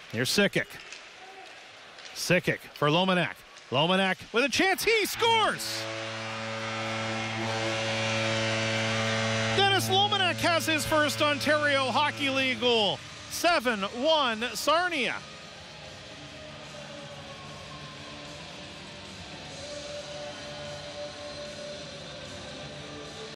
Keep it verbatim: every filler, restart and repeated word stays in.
Here's Sikic. Sikic for Lominac. Lominac with a chance. He scores! Dennis Lominac has his first Ontario Hockey League goal. seven one Sarnia.